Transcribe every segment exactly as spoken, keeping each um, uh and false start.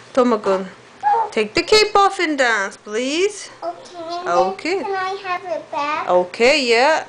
Tomo-kun, take the cape off and dance, please. Okay. Okay. Can I have it back? Okay, yeah.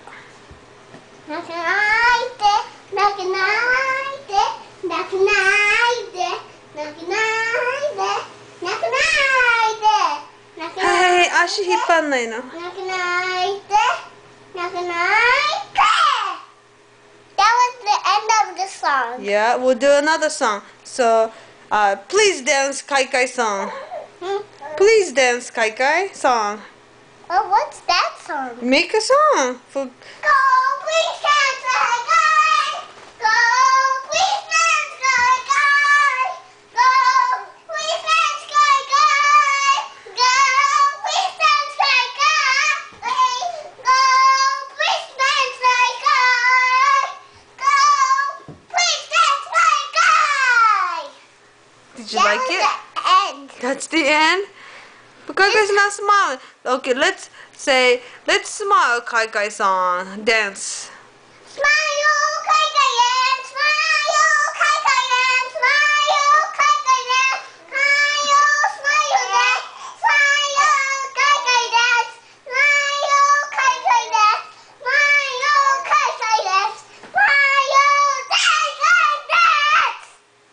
Nakanaide, nakanaide, nakanaide, nakanaide, nakanaide, Hey,足引っ張んないの。 nakanaide, nakanaide. That was the end of the song. Yeah, we'll do another song. So, uh, please dance Kai Kai song. Hmm? Please dance Kai Kai song. Oh, what's that song? Make a song for. Go, please dance like I. Go, please dance like I. Go, please dance like I. Go, please dance like I. Go, please dance like I. Go, please dance like I. Did you That like was it? the end. That's the end. But Kai Kai's not smiling. Okay, let's say let's smile Kai Kai song. Dance. Smile, Kai Kai dance. Smile, Kai Kai dance. Smile, Kai Kai dance. Smile, smile dance. Smile, Kai Kai dance. Smile, Kai Kai dance. Smile, Kai Kai dance. Smile, Kai Kai dance.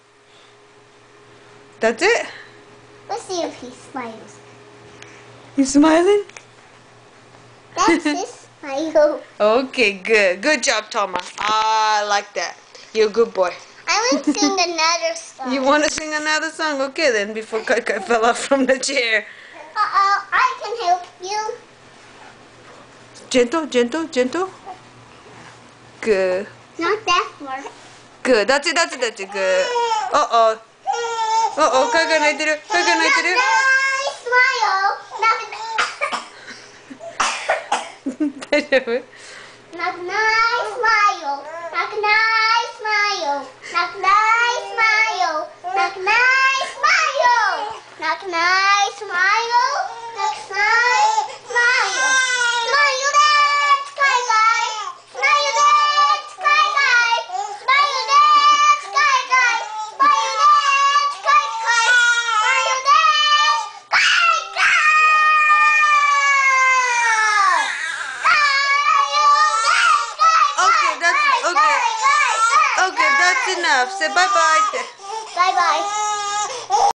That's it. Let's see if he smiles. You smiling? That's his smile. Okay, good. Good job, Toma. I like that. You're a good boy. I want to sing another song. You want to sing another song? Okay, then, before Kai Kai fell off from the chair. Uh-oh, I can help you. Gentle, gentle, gentle. Good. Not that far. Good. That's it, that's it, that's it. Good. Uh-oh. Uh-oh, Kai Kai 泣いてる。Kai Kai 泣いてる。大丈夫？ Knock nice smile, knock nice smile, knock nice smile, knock nice smile, knock nice smile, knock nice smile. Smile dance, Kai Kai. Smile dance, Kai Kai. Smile dance, Kai Kai. Smile dance, Kai Kai. Smile dance, Kai Kai. Okay, that's okay. Okay, that's enough. Say bye-bye. Bye bye.